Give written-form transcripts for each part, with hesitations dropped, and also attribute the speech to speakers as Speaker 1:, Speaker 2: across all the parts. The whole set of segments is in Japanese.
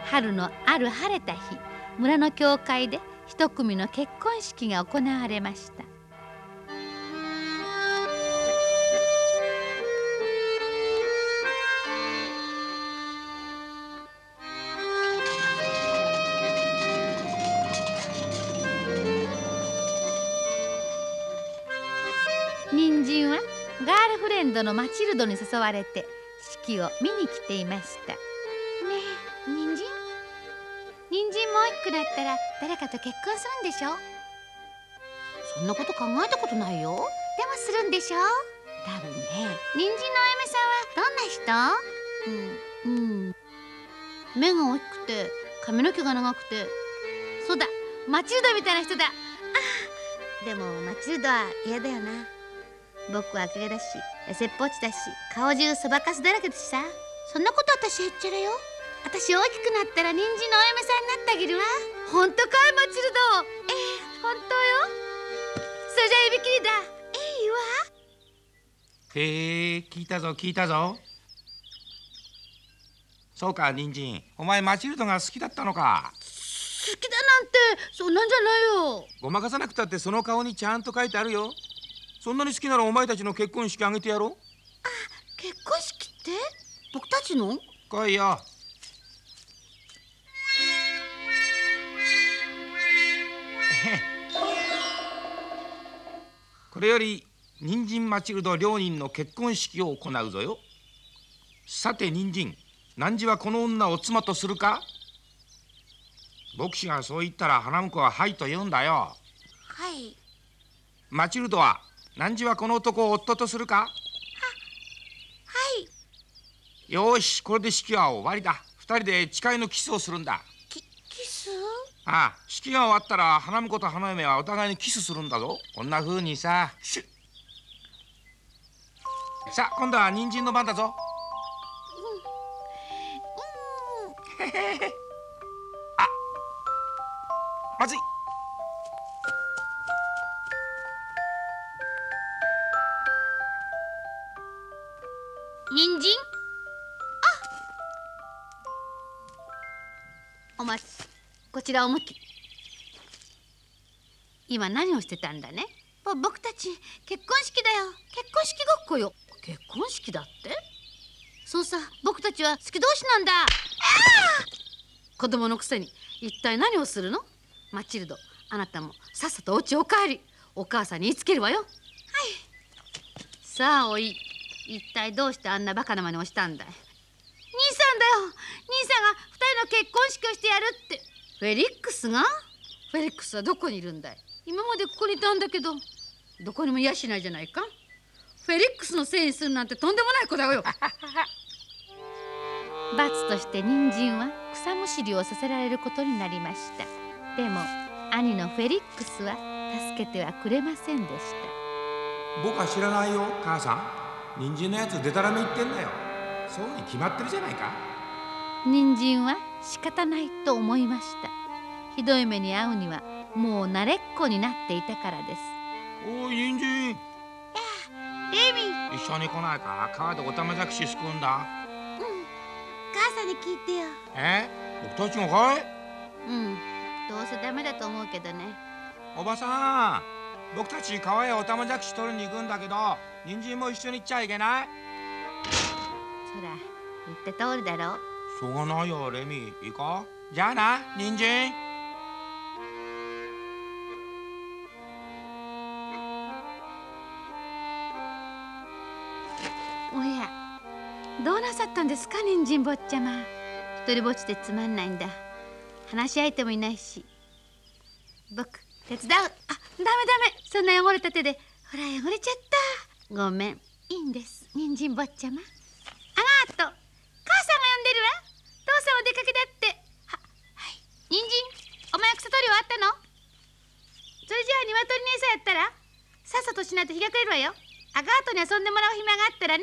Speaker 1: 春のある晴れた日、村の教会で一組の結婚式が行われました。人参はガールフレンドのマチルドに誘われて式を見に来ていました。ねえ、人参も大きくなったら誰かと結婚するんでしょ？
Speaker 2: そんなこと考えたことないよ。
Speaker 1: でもするんでしょ？
Speaker 2: 多分ね。
Speaker 1: 人参のお嫁さんはどんな人？目が大きくて髪の毛が長くて、そうだ、マチルドみたいな人だ。でもマチルドは嫌だよな。僕は赤毛だし、痩せっぽちだし、顔中そばかすだらけだしさ。
Speaker 2: そんなこと私へっちゃらよ。
Speaker 1: 私大きくなったら人参のお嫁さんになってあげるわ。本当かいマチルド？本当よ。それじゃ指切りだ。いいわ。
Speaker 3: へえ、聞いたぞ聞いたぞ。そうか、人参、お前マチルドが好きだったのか。
Speaker 1: 好きだなんてそんなんじゃないよ。
Speaker 3: ごまかさなくたってその顔にちゃんと書いてあるよ。そんなに好きならお前たちの結婚式あげてやろう。
Speaker 1: 結婚式って
Speaker 2: 僕たちの？
Speaker 3: 来いよ。これより人参マチルド両人の結婚式を行うぞよ。さて人参、汝はこの女を妻とするか？牧師がそう言ったら花婿ははいと言うんだよ。
Speaker 2: はい。
Speaker 3: マチルドは汝はこの男を夫とするか？
Speaker 2: はい。
Speaker 3: よーし、これで式は終わりだ。二人で誓いのキスをするんだ。
Speaker 2: キス？
Speaker 3: ああ、式が終わったら花婿と花嫁はお互いにキスするんだぞ。こんな風にさ。さあ、今度は人参の番だぞ。あ、まずい。
Speaker 1: 人参？お待ち。こちらを向き。今何をしてたんだね？僕たち結婚式だよ。結婚式ごっこよ。結婚式だって？そうさ、僕たちは好き同士なんだ。子供のくせに一体何をするの？マチルド、あなたもさっさとお家お帰り。お母さんに言いつけるわよ。はい。さあおい、一体どうしてあんなバカな真似をしたんだい？兄さんだよ。兄さんが二人の結婚式をしてやるって。フェリックスが？フェリックスはどこにいるんだい？今までここにいたんだけど、どこにもいやしないじゃないか。フェリックスのせいにするなんてとんでもない子だよ。罰として人参は草むしりをさせられることになりました。でも兄のフェリックスは助けてはくれませんでした。
Speaker 3: 僕は知らないよ、母さん。人参のやつデタラメ言ってんだよ。そうに決まってるじゃないか。
Speaker 1: 人参は仕方ないと思いました。ひどい目に遭うにはもう慣れっこになっていたからです。
Speaker 3: おい人参、
Speaker 1: レミー、
Speaker 3: 一緒に来ないか。川でおたまじゃくしすくんだ。
Speaker 2: 母さんに聞いてよ。
Speaker 3: 僕たちがかい？
Speaker 1: どうせダメだと思うけどね。
Speaker 3: おばさん、僕たち川へおたまじゃくし取りに行くんだけど、人参も一緒に行っちゃいけない？
Speaker 1: そら言った通りだろう。
Speaker 3: しょうがないよレミ、いいか？じゃあな人参。
Speaker 1: おや、どうなさったんですか人参坊ちゃま。一人ぼっちでつまんないんだ。話し相手もいないし。僕手伝う。ダメ。そんな汚れた手で。ほら汚れちゃった。ごめん。いいんです人参坊ちゃま。あがーと、母さんが呼んでるわ。父さんお出かけだって。はい。人参、お前草取り終わったの？それじゃあ鶏に餌やったらさっさとしないと日が暮れるわよ。アガートに遊んでもらう暇があったらね。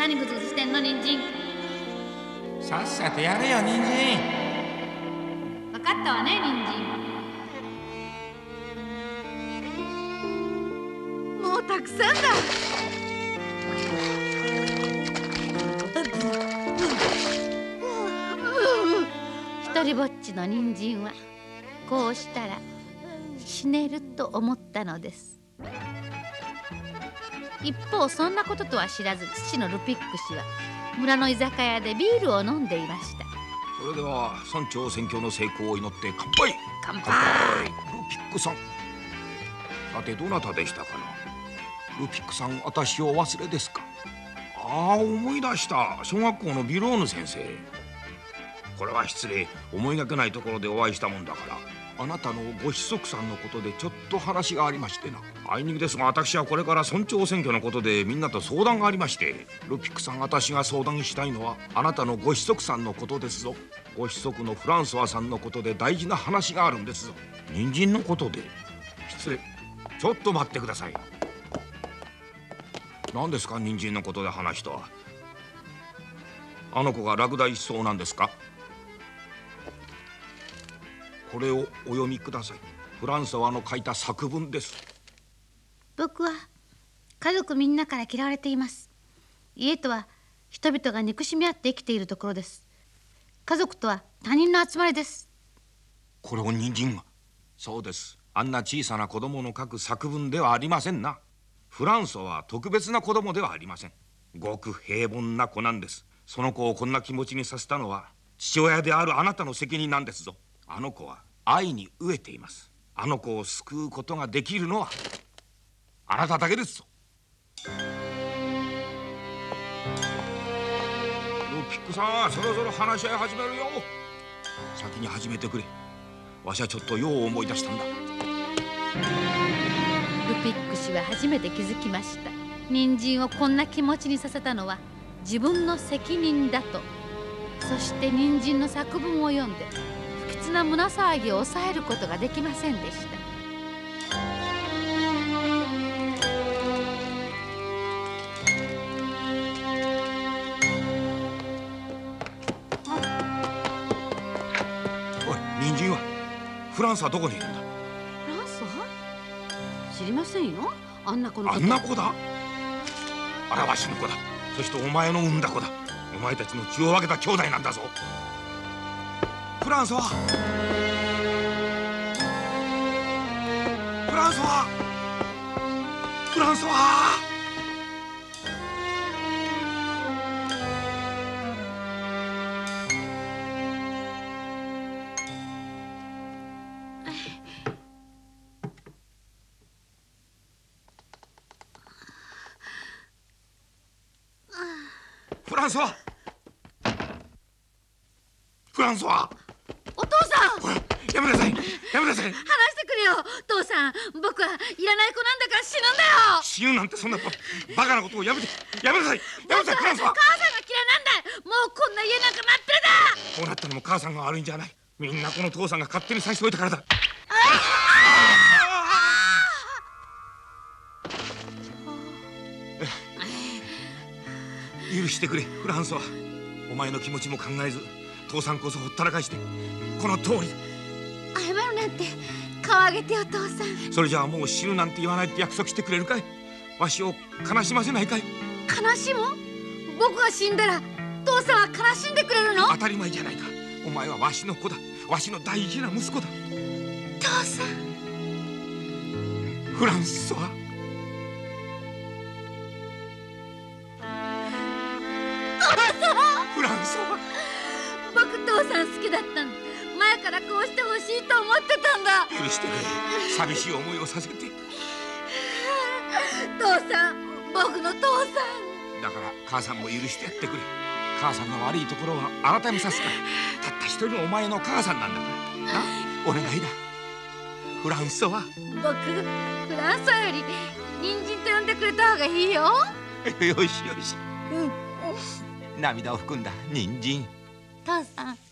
Speaker 1: 何グズグズしてんの人参。
Speaker 3: さっさとやれよ人参。
Speaker 1: 分かったわね人参。もうたくさんだ。一人ぼっちの人参はこうしたら死ねると思ったのです。一方そんなこととは知らず、父のルピック氏は村の居酒屋でビールを飲んでいました。
Speaker 3: それでは村長選挙の成功を祈って乾杯。
Speaker 1: 乾杯。
Speaker 3: ルピックさん、さてどなたでしたかな。ルピックさん、私をお忘れですか。ああ、思い出した。小学校のビローヌ先生。これは失礼、思いがけないところでお会いしたもんだから、あなたのご子息さんのことでちょっと話がありましてな。あいにくですが、私はこれから村長選挙のことでみんなと相談がありまして。ルピックさん、私が相談したいのはあなたのご子息さんのことですぞ。ご子息のフランソワさんのことで大事な話があるんですぞ。人参のことで。失礼、ちょっと待ってください。何ですか、人参のことで話とは。あの子が落第しそうなんですか。これをお読みください。フランソワの書いた作文です。
Speaker 1: 僕は家族みんなから嫌われています。家とは人々が憎しみ合って生きているところです。家族とは他人の集まりです。
Speaker 3: これを人参が。そうです。あんな小さな子供の書く作文ではありませんな。フランソワは特別な子供ではありません。ごく平凡な子なんです。その子をこんな気持ちにさせたのは父親であるあなたの責任なんですぞ。あの子は愛に飢えています。あの子を救うことができるのはあなただけですぞ。ルピックさん、そろそろ話し合い始めるよ。先に始めてくれ。わしはちょっとよう思い出したんだ。
Speaker 1: ルピック氏は初めて気づきました。人参をこんな気持ちにさせたのは自分の責任だと。そして人参の作文を読んで不吉な胸騒ぎを抑えることができませんでした。
Speaker 3: おい、人参はフランスはどこにいるんだ。
Speaker 1: フランスは知りませんよ。あんな子のこと。
Speaker 3: あんな子だ。あらわしの子だ。そしてお前の産んだ子だ。お前たちの血を分けた兄弟なんだぞ。フランソワ、フランソワ、フランソワ。フランソワ、フランソワ。
Speaker 1: お父さん、
Speaker 3: ほら、やめなさい、やめなさい。
Speaker 1: 話してくれよ。父さん、僕はいらない子なんだから死ぬんだよ。
Speaker 3: 死ぬなんてそんなバカなことをやめて、やめなさい、やめなさい、フランソワ。
Speaker 1: 母さんが嫌いなんだ。もうこんな家なんか待ってるだ。
Speaker 3: こうなったのも母さんが悪いんじゃない。みんなこの父さんが勝手に差し置いたからだ。許してくれ、フランソワ。お前の気持ちも考えず父さんこそほったらかしてこの通り。
Speaker 1: 謝るなんて顔上げてよ父さん。
Speaker 3: それじゃあもう死ぬなんて言わないって約束してくれるかい。わしを悲しませないかい。
Speaker 1: 悲しむ？僕が死んだら父さんは悲しんでくれるの？
Speaker 3: 当たり前じゃないか。お前はわしの子だ。わしの大事な息子だ。
Speaker 1: 父さん。
Speaker 3: フランソワ。フランソワ。
Speaker 1: 僕父さん好きだったんだ。前からこうしてほしいと思ってたんだ。
Speaker 3: 許してくれ。寂しい思いをさせて。
Speaker 1: 父さん、僕の父さん。
Speaker 3: だから母さんも許してやってくれ。母さんの悪いところは改めさすから。たった一人のお前の母さんなんだからな。お願いだ、フランソワ。
Speaker 1: 僕、フランソワより人参と呼んでくれた方がいいよ。
Speaker 3: よしよし。涙を含んだ人参。
Speaker 1: 父さん。